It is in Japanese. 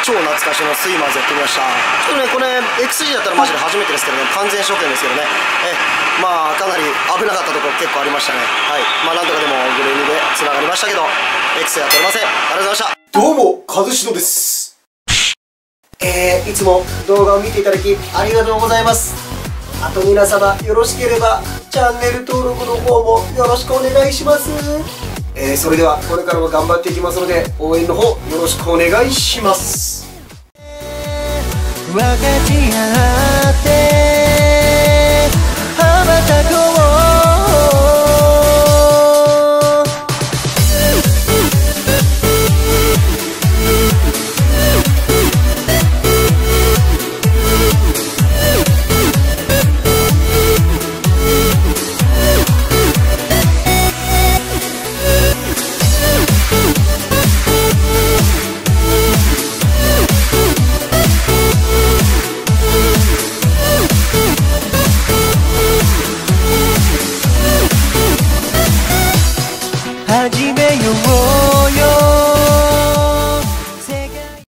超懐かしのスイマーズやってみました。ちょっとねこれ XG だったらマジで初めてですけどね、完全初見ですけどね、まあかなり危なかったところ結構ありましたね。はい、まあなんとかでもグレーニでつながりましたけど X やっておりません。ありがとうございました。どうも和志野です。いつも動画を見ていただきありがとうございます。あと皆様よろしければチャンネル登録の方もよろしくお願いします。それではこれからも頑張っていきますので応援の方よろしくお願いします。分かち合って